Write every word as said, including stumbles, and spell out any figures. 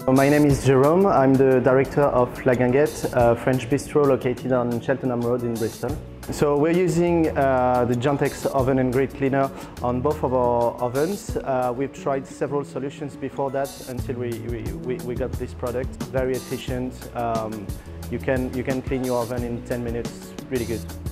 My name is Jérôme. I'm the director of La Guinguette, a French bistro located on Cheltenham Road in Bristol. So we're using uh, the Jantex oven and grid cleaner on both of our ovens. Uh, we've tried several solutions before that until we, we, we got this product. Very efficient. Um, you can, you can clean your oven in ten minutes, really good.